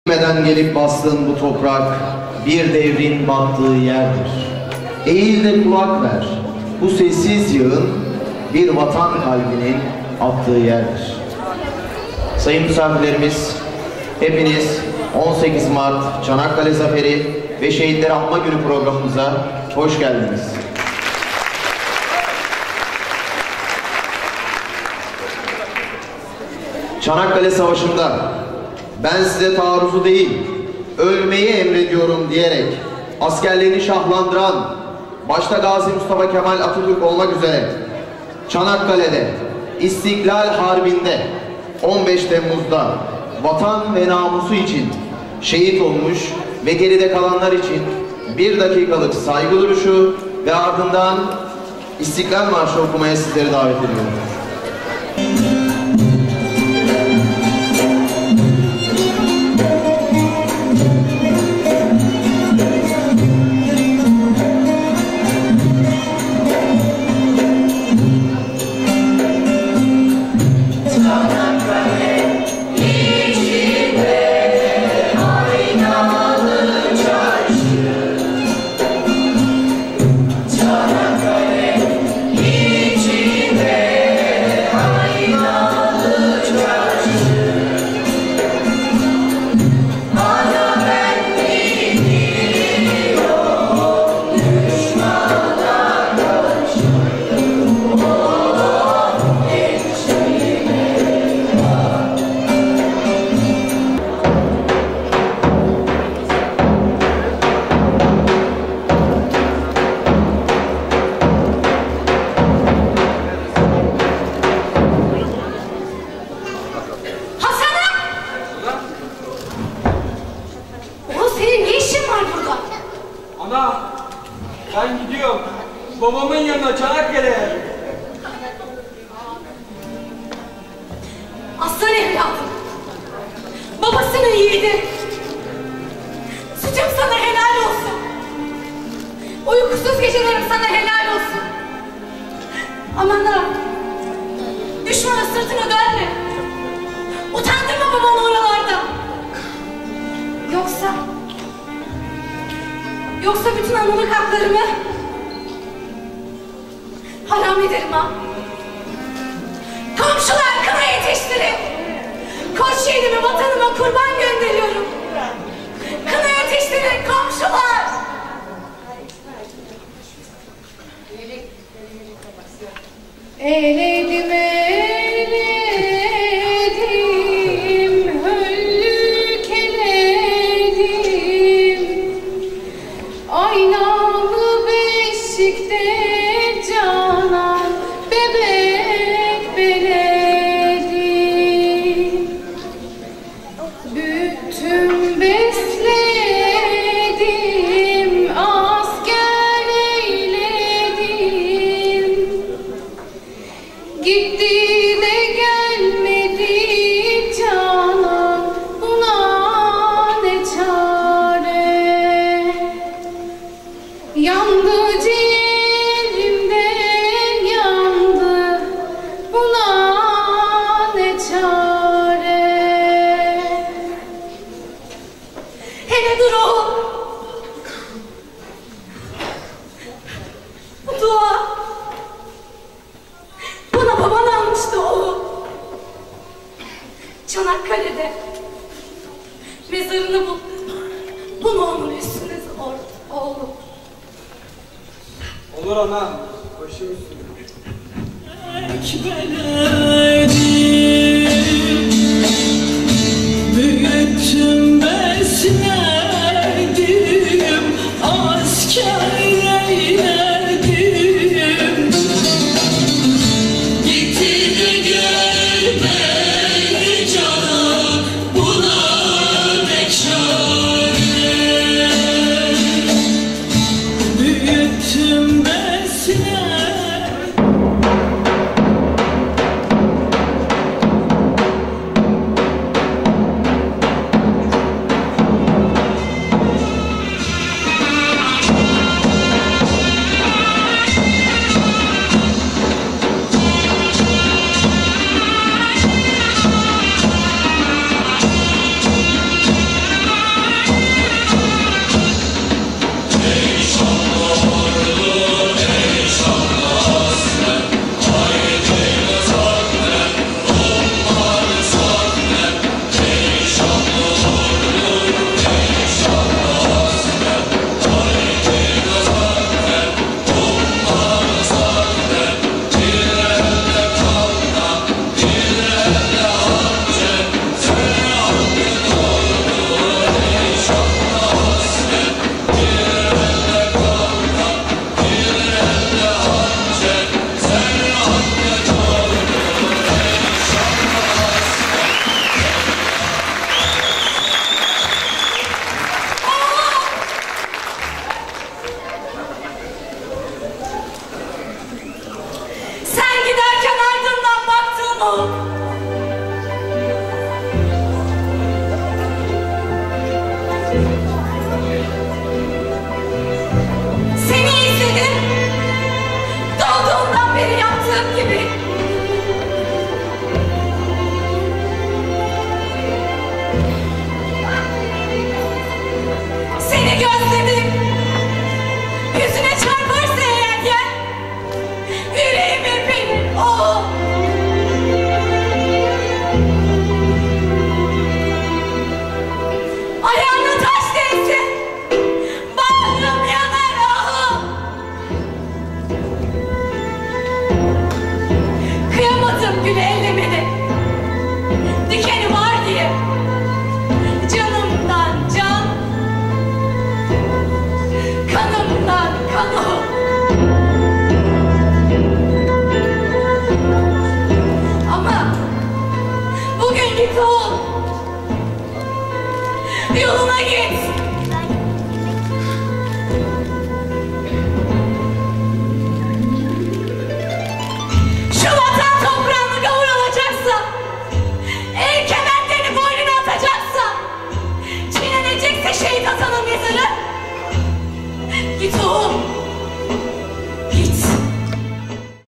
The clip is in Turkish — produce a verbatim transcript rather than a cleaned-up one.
Bilmeden gelip bastığın bu toprak bir devrin battığı yerdir. Eğil de kulak ver, bu sessiz yağın bir vatan kalbinin attığı yerdir. Sayın misafirlerimiz, hepiniz on sekiz Mart Çanakkale Zaferi ve Şehitleri Anma Günü programımıza hoş geldiniz. Çanakkale Savaşı'nda ben size taarruzu değil, ölmeyi emrediyorum diyerek askerlerini şahlandıran, başta Gazi Mustafa Kemal Atatürk olmak üzere Çanakkale'de, İstiklal Harbi'nde on beş Temmuz'da vatan ve namusu için şehit olmuş ve geride kalanlar için bir dakikalık saygı duruşu ve ardından İstiklal Marşı okumaya sizleri davet ediyorum. Ben gidiyorum. Babamın yanına Çanakkale'ye. Aslan evladım. Babasının yiğidi. Suçum sana helal olsun. Uykusuz gecelerim sana helal olsun. Aman ha. Düşmana sırtını dönme. Utandırma babanı oralarda. Yoksa... Yoksa bütün analık haklarımı haram ederim ha. Komşular kına yetiştirin. Koç şehidimi vatanıma kurban gönderiyorum. Kına yetiştirin komşular. Eyledim eyledim, höllük eledim. Aynalı beşikte canan bebek beledim. Büyüttüm besledim, asker eyledim. Gitti de gelmedi canan, buna ne çare. Yandı ciğerimden yandı, buna ne çare. Hele dur oğlum. Bu dua bana baban almıştı oğlum. Çanakkale'de mezarını bul. Bunu onun üstüne or oğlum. Olur ana. Başım üstüne. Büyüttüm besledim, asker eyledim. Gitti de gelmedi canan, buna ne çare. Büyüttüm besledim. yoluna git.